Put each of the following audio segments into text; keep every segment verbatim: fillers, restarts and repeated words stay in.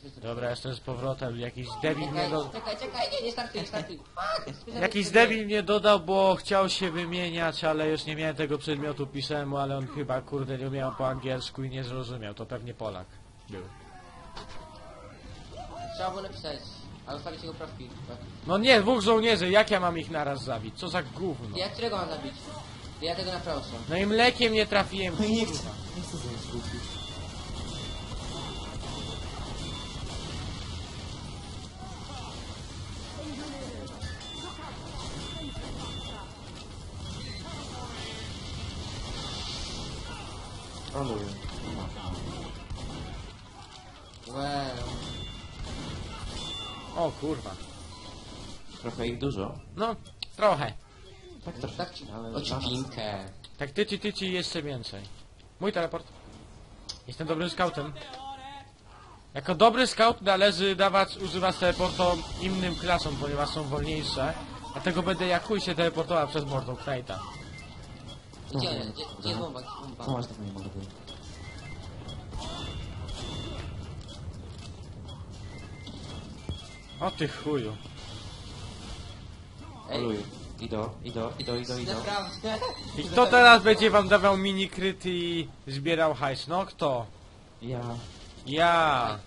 Dobra, jestem z powrotem. Jakiś debil mnie do... Czekaj, czekaj, nie, nie startuj, nie startuj. Jakiś debil mnie dodał, bo chciał się wymieniać, ale już nie miałem tego przedmiotu pisemu, ale on chyba, kurde, nie umiał po angielsku i nie zrozumiał. To pewnie Polak był. Trzeba było napisać, a ustawić jego profil. No nie, dwóch żołnierzy, jak ja mam ich naraz zabić? Co za gówno? Ja którego mam zabić? Ja tego naproszę. No i mlekiem nie trafiłem, No i nie kurwa. chcę, nie chcę sobie zwrócić. Aluję. Well. O kurwa. Trochę ich dużo. No, trochę. Tak trochę. Tak ci Ale odcinkę. Tak tyci, tyci jeszcze więcej. Mój teleport. Jestem dobrym scoutem. Jako dobry scout należy dawać, używać teleportom innym klasom, ponieważ są wolniejsze. Dlatego będę jak chuj się teleportował przez mordą Knighta. Gdzie, gdzie, gdzie jest bomba? Co Bomba. masz tak nie mordy? O ty chuju. Ej, Aluję. Idą, idą, idą, idą, idą. naprawdę. I kto teraz będzie wam dawał mini kryty i zbierał hajs? No kto? Ja. Ja.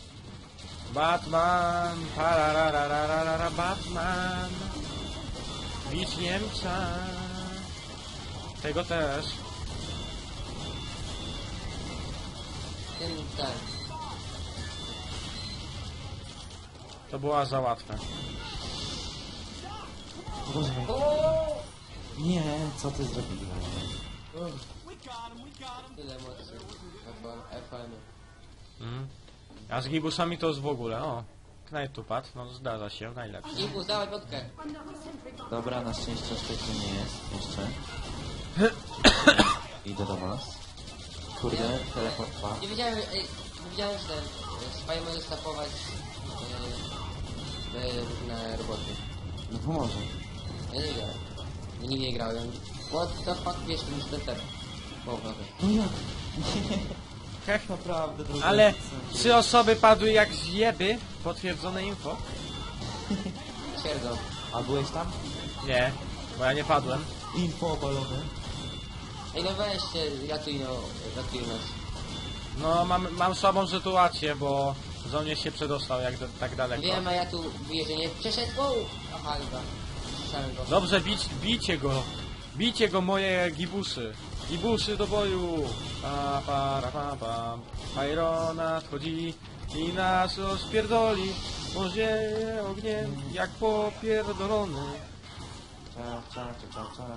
Batman. Parararararara, Batman. Bić Niemca. Tego też. Ten, ten. To była za łatwe. Boże. O! Nie, co ty zrobiłeś? Tyle mocy. F N. Mhm. A z gibusami to jest w ogóle, o. Knight tu padł, no zdarza się, najlepsze. Dziękuję, dawaj wodkę. Dobra, na szczęście sztyku nie jest jeszcze. Idę do was. Kurde, teleport dwa. Nie wiedziałem, ej, nie wiedziałem, że ten Spy może stapować yy, yy, różne roboty. No pomoże. Ja nie wiedziałem. Ja nigdy nie grałem. What the fuck, wiesz, ten szteter. O, dobra. No jak? Hech. Naprawdę, drugi. Ale trzy osoby padły jak zjeby. Potwierdzone info. Twierdzą. A byłeś tam? Nie, bo ja nie padłem. Info obalone. Ej, no weźcie, ratuj, no, ratuj nas. No mam, mam słabą sytuację, bo żołnierz się przedostał jak do, tak daleko. Wiem, a ja tu widzę, że nie przeszedł. Wow! Aha, chyba. Słyszałem go. Dobrze, bić, bijcie go. Bijcie go, moje gibusy. Gibusy do boju. Pa, pa, ra, pa, pa. Pyro nadchodzi i nas rozpierdoli. Pozieje ogniem jak popierdolony. Cia, cia, cia, cia, cia.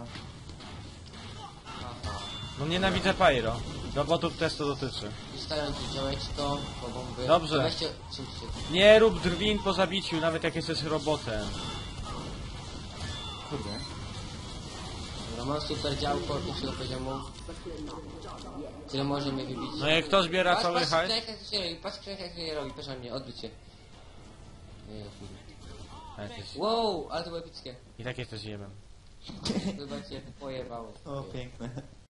No nienawidzę Pyro. Robotów też to dotyczy. Zostawiam tu działeczko, po bomby. Dobrze. Weźcie, czymcie. Nie rób drwin po zabiciu, nawet jak jesteś robotem. Kurde. Dobra, mam super działko pierwszego poziomu. Tyle może mnie wybić. No i kto zbiera Patrz, cały patrz, hajs? jak to się robi, patrz, jak to się robi, proszę mnie, odwróć się. Nie, chwilę. Tak jest. Wow, ale to było epickie. I tak jesteś jebem. Chyba cię pojebało. O, piękne.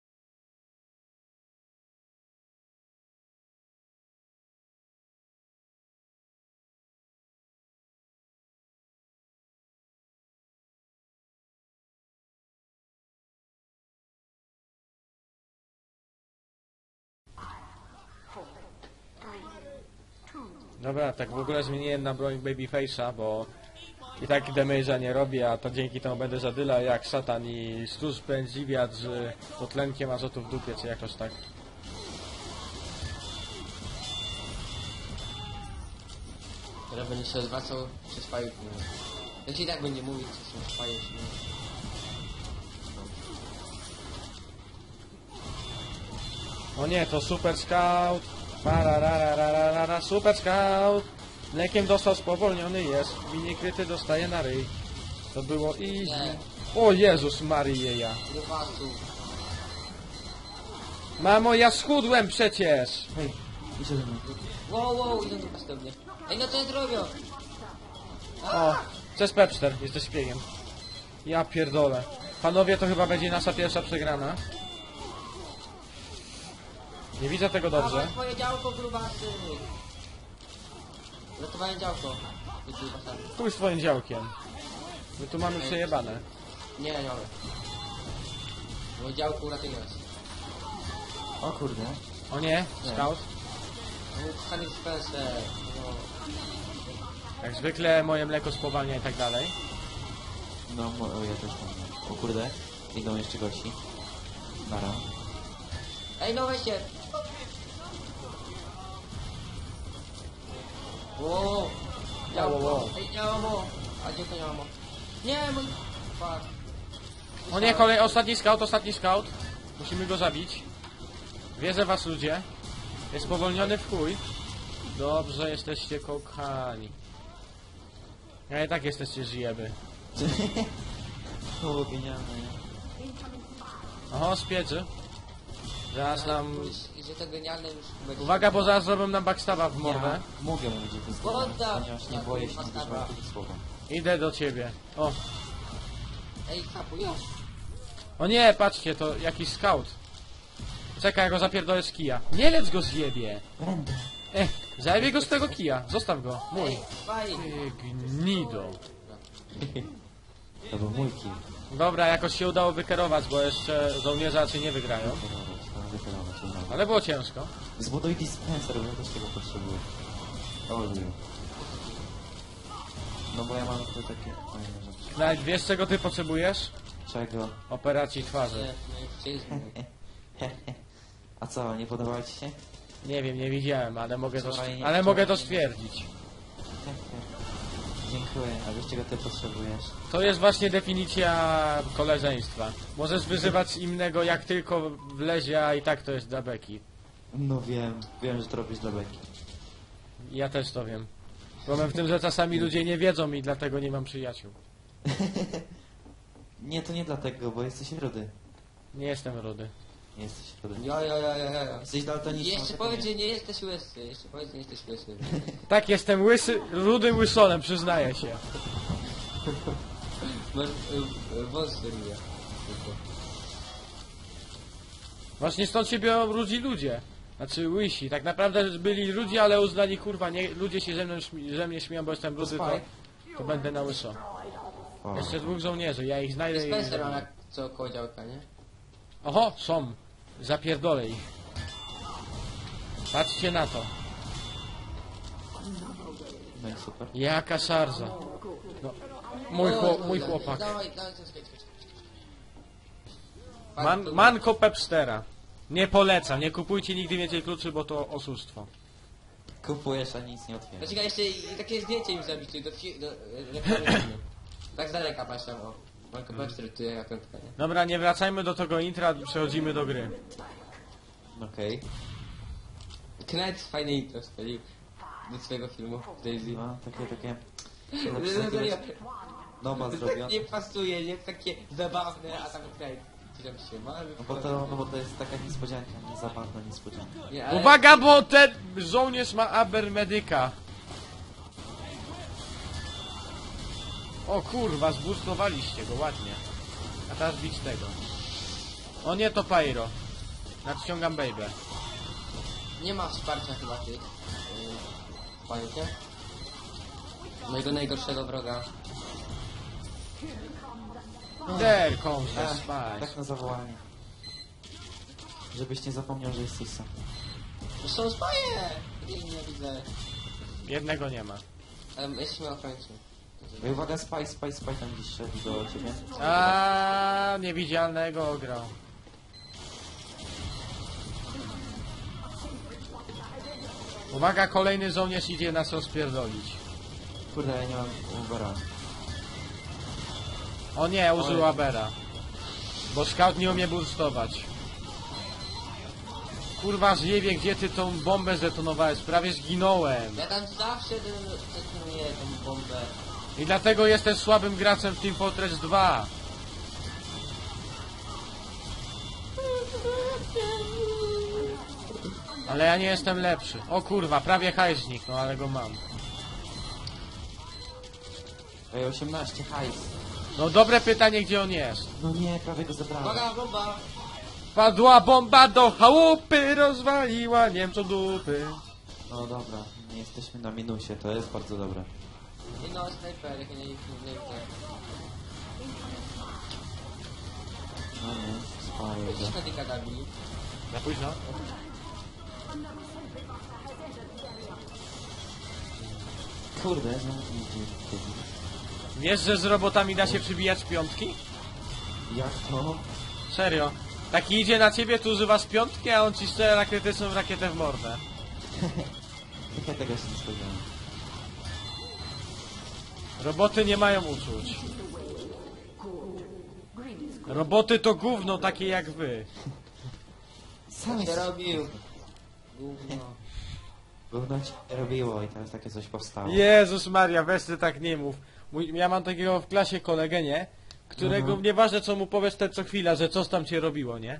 Dobra, tak w ogóle zmieniłem na broń Babyface'a, bo i tak damage'a nie robię, a to dzięki temu będę zadyla jak szatan i stróż pędzi wiatr z dwutlenkiem azotu w dupie, czy jakoś tak. Teraz będę się odwracał przez spajów. Ja ci i tak będzie mówić, co są spaje, czy nie. O nie, to Super Scout! Parararararara, Super Scout! Mlekiem dostał spowolniony jest, mini kryty dostaje na ryj. To było easy. O Jezus Maryjeja. Do pasu. Mamo, ja schudłem przecież! Hej, idzie do mnie. Wow, wow, idą do pasu do mnie. Ej, no to jest robią. O, to jest Pepster, jesteś szpiegiem. Ja pierdolę. Panowie, to chyba będzie nasza pierwsza przegrana. Nie widzę tego dobrze. Dawaj swoje działko, grubasy. Ratowałem działko. I tu pasami. Chuj z twoim działkiem. My tu mamy przejebane. Nie, nie mamy. Bo działku uratuje nas. O kurde. O nie, Nie. scout. No, Honey Spencer. No. Jak zwykle moje mleko spowalnia i tak dalej. No, mo- o, ja też mam. O kurde. Idą jeszcze gości. Nara. Ej, no weźcie! Wow! Działko! Wow, wow. Ej, nie mamo! A gdzie to nie mamo? Nie, mój... Fuck. O nie, kolej, ostatni scout, ostatni scout. Musimy go zabić. Wierzę was ludzie. Jest spowolniony w chuj. Dobrze, jesteście kochani. Ja i tak jesteście żyjeby. To było genialne, nie? Oho, spieczy. Zaraz nam... Że to genialne już... będzie. Uwaga, bo zaraz zrobią nam backstaba w mordę. Ja mogę mówić o tym słowie, Woda! ponieważ nie boję się używać tego słowa. Idę do ciebie. O, Ej, kapu, już! o nie, patrzcie, to jakiś scout. Czekaj, ja go zapierdolę z kija. Nie lec go zjebie. Będę. Eh, zajebie go z tego kija. Zostaw go. Mój. Ej, faj! Ty gnido. To był mój kill. Dobra, jakoś się udało wykierować, bo jeszcze żołnierze raczej nie wygrają. Wykierować, to wykierować, udało. Ale było ciężko. Zbuduj dispenser, bo ja też tego potrzebuję. O, lubię. No bo ja mam tu takie fajne rzeczy. Nawet wiesz czego ty potrzebujesz? Czego? Operacji twarzy. Nie, nie chcieliśmy. A co, nie podoba ci się? Nie wiem, nie widziałem, ale mogę to, Wczoraj nie- ale mogę to wczoraj nie- stwierdzić. Dziękuję, a wiesz czego ty potrzebujesz? To jest właśnie definicja koleżeństwa. Możesz wyzywać innego jak tylko wlezie, a i tak to jest dla beki. No wiem, wiem, że to robisz dla beki. Ja też to wiem. Problem w tym, że czasami ludzie nie wiedzą i dlatego nie mam przyjaciół. Nie, to nie dlatego, bo jesteś rudy. Nie jestem rudy. Nie jesteś rudy. Jo, jo, jo, jo, jo. Jesteś daltoniczny. Jeszcze powiedz, że nie jesteś łysy. Jeszcze powiedz, że nie jesteś łysy. Tak, jestem łysy, rudym łysonem, przyznaję się. Masz y, y, wąs wyruje. Właśnie stąd się biorą rudzi ludzie. Znaczy łysi. Tak naprawdę byli ludzie, ale uznali kurwa, nie, ludzie się ze, mną, śmi- ze mnie śmieją, bo jestem rudy, to, to będę na łyso. O, Jeszcze dwóch żołnierzy, ja ich znajdę i... Spencer mam jak co koło działka, nie? Oho, są. Zapierdolę ich. Patrzcie na to. no i super. Jaka szarza. No, mój, O, chłop, no, mój no, chłopak. Dawaj, dawaj, skacz, skacz, skacz. Man, tu- manko Pepstera. Nie polecam, nie kupujcie nigdy więcej kluczy, bo to oszustwo. Kupujesz, a nic nie otwierasz. Poczekaj, jeszcze i- takie zdjęcie im zrobić, tu do, fi- do e, reklamy filmu. Tak z daleka patrzę, o. Marko Webster, tu jak piątka, nie? Dobra, nie wracajmy do tego intra, przechodzimy do gry. Okej. Knight fajne intro spalił do swojego filmu, Daisy. No, takie, takie... Serio, Nowa to zrobiona. tak nie pasuje, nie? Takie zabawne, a tam Knight. Ty tam się ma, No bo to, no bo to jest taka niespodzianka, nie zabawna niespodzianka. nie, ale... Uwaga, bo ten żołnierz ma Abermedyka. O kurwa, zbustowaliście go ładnie. A teraz bić tego. O nie, to Pyro. Nadciągam baby. Nie ma wsparcia chyba tych. Yy, pamiętacie? Mojego najgorszego wroga. There comes the Ech, spice. tak na zawołanie. Żebyś nie zapomniał, że jesteś sam. To są spaje! Nie, nie widzę. Jednego nie ma. Ale jesteśmy na końcu. Ej, uwaga, Spy, Spy, Spy tam gdzieś szedł do ciebie. A niewidzialnego ograł. Uwaga, kolejny żołnierz idzie nas rozpierdolić. Kurde, ja nie mam Ubera. O nie, użył Oj. Abera. Bo scout nie umie burstować. Kurwa, zjebie, gdzie ty tą bombę zdetonowałeś? Prawie zginąłem. Ja tam zawsze detonuję tą bombę. I dlatego jesteś słabym graczem w Team Fortress dwa. Ale ja nie jestem lepszy. O kurwa, prawie hajsnik, no ale go mam. Ej, osiemnaście, hajs. No dobre pytanie, gdzie on jest. No nie, prawie go zabrałem. Uwaga, bomba! Padła bomba do chałupy, rozwaliła Niemcom dupy. No dobra, nie Nie jesteśmy na minusie, to jest bardzo dobre. I no, snajper, jak nie nie nie No nie, spałem. Gdzieś na tyka Gabi. Za późno? Kurde, znowu idzie. Wiesz, że z robotami da się przybijać piątki? Jak to? Serio. Taki idzie na ciebie, tu używasz piątki, a on ci strzela rakietyczną rakietę w mordę. Ja tego się nie spodziewałem. Roboty nie mają uczuć. Roboty to gówno takie jak wy. Sam Co się jest... robił? Gówno. Gówno się robiło i teraz takie coś powstało. Jezus Maria, weź ty tak nie mów. Mój, ja mam takiego w klasie kolegę, nie? Którego Mhm. nieważne co mu powiesz te co chwila, że coś tam cię robiło, nie?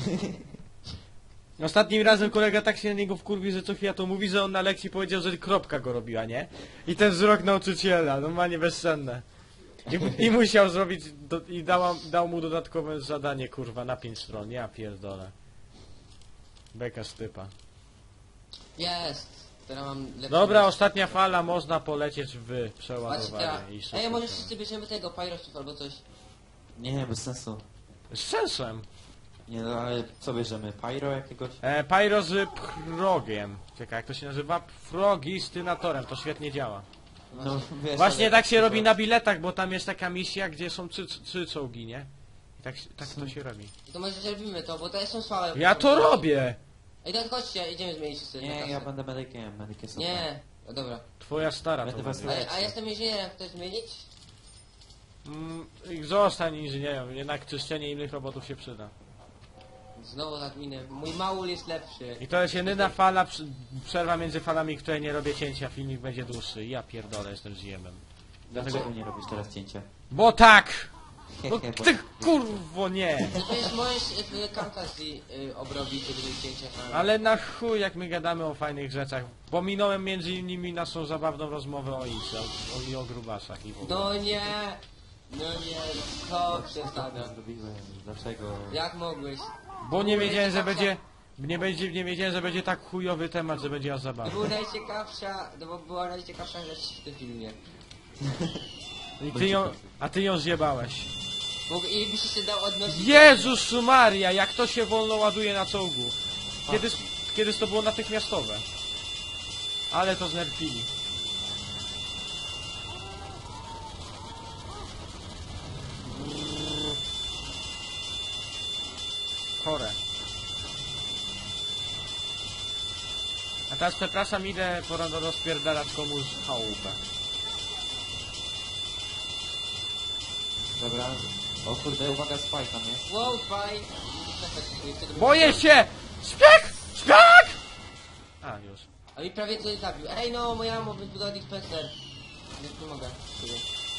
Ostatnim razem kolega tak się na niego wkurwi, że co chwila to mówi, że on na lekcji powiedział, że kropka go robiła, nie? I ten wzrok nauczyciela, normalnie bezcenne. I, mu- i musiał zrobić, do, i dała, dał mu dodatkowe zadanie, kurwa, na pięć stron, ja pierdolę. Beka z typa. Jest! Teraz mam lepszy... Dobra, ostatnia fala, można polecieć w Patrzcie teraz. przeładowanie i Ej, może szybko. wszyscy bierzemy tego, Pyrosów albo coś. Nie, bez sensu. Z sensem. Nie, no ale co bierzemy? Pyro jakiegoś? E, Pyro z progiem. Czekaj, jak to się nazywa? Frogistynatorem, to świetnie działa. No, wiesz, Właśnie ale- tak się robi na biletach, bo tam jest taka misja, gdzie są trzy, trzy czołgi, nie? I tak, się- tak to się robi. To może zrobimy to, bo to są słabe. Ja to robię! Ej, to chodźcie, idziemy zmienić wszyscy. na Nie, kasę. ja będę medykiem, medyk jest super. Nie, no dobra. Twoja stara to Będę was robi. A, a jestem inżynierem, chcesz zmienić? Mm, i zostań inżynierem, jednak czyszczenie innych robotów się przyda. Znowu tak minę. Mój maul jest lepszy. I to jest jedyna fala, przy- przerwa między falami, której nie robię cięcia, filmik będzie dłuższy. Ja pierdolę, jestem zjemem. Dlaczego nie robisz teraz cięcia? Bo tak! No Hehe, bo- ty kurwo nie! No to jest możesz y, Camtasia y, obrobić, żeby zdjęcia tam. Ale na chuj jak my gadamy o fajnych rzeczach. Pominąłem między innymi naszą zabawną rozmowę o Ice, o, o, i o grubasach i w ogóle. No nie! No nie, to przestanę. Zrobiłem, dlaczego? Jak mogłeś? Bo nie wiedziałem, że będzie... Nie, będzie, nie wiedziałem, że będzie tak chujowy temat, że będzie aż To zabawny. był najciekawsza, to była najciekawsza rzecz w tym filmie. I ty ją, a ty ją zjebałeś. Mógł, i byś się dał odnosić... Jezus Maria, jak to się wolno ładuje na czołgu. Kiedyś, kiedyś to było natychmiastowe. Ale to znerfili. Chore. A teraz przepraszam, idę pora do rozpierdalać komuś chałupę. Dobra. O kurde, uwaga, spaj tam jest. Wow, faj! Boję się! Szpieg! Szpieg! A, już. A mi prawie coś zabił. Ej no, moja mama wybudować dispenser. Nie pomogę. Sobie.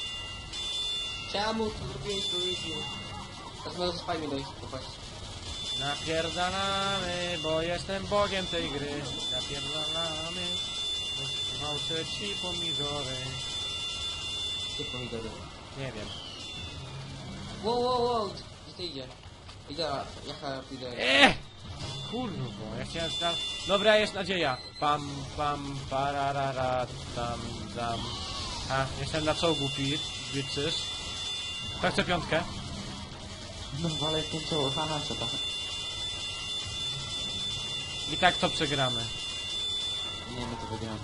Czemu tu zrobiłeś Luigi? Teraz może spaj mi dojść, popatrz. Napierdalamy, bo jestem bogiem tej gry. Napierdalamy. Małce ci pomidory. Gdzie pomidory? Nie wiem. Wow, wow, wow! Gdzie ty idzie? Idę, jaka idę. Eee! Kurwo, ja chciałem tam... Dobra, jest nadzieja. Pam, pam, pararara, tam, tam. A, jestem na czołgu, pir, bitches. Kto chce piątkę? No, ale ten czoło, haha, co tam? I tak to przegramy. Nie, my to wygramy.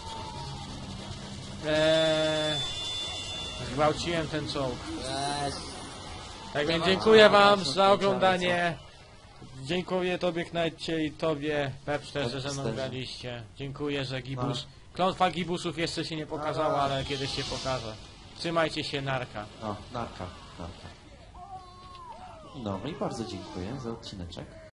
Eee... Zgwałciłem ten czołg. Yes. Tak więc dziękuję wam za oglądanie. Dziękuję tobie Knajcie i tobie Pepszter, że ze mną graliście. Dziękuję, że Gibus... Klątwa Gibusów jeszcze się nie pokazała, ale kiedyś się pokaże. Trzymajcie się, narka. No, narka, narka. No i bardzo dziękuję za odcineczek.